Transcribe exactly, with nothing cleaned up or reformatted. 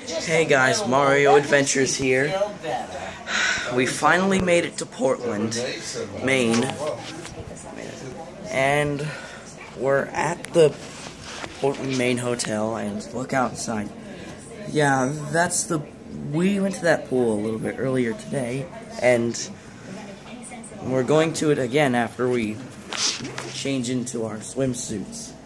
Hey guys, Mario Adventures here. We finally made it to Portland, Maine, and we're at the Portland, Maine hotel, and look outside. Yeah, that's the... we went to that pool a little bit earlier today, and we're going to it again after we change into our swimsuits.